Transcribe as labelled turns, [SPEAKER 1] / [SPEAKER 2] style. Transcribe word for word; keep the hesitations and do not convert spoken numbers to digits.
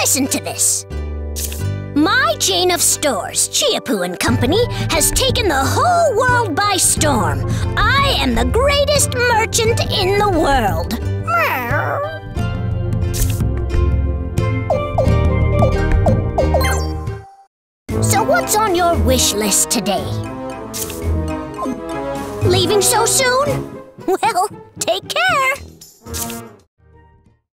[SPEAKER 1] Listen to this. My chain of stores, Chiepoo and Company, has taken the whole world by storm. I am the greatest merchant in the world. So what's on your wish list today? Leaving so soon? Well, take care.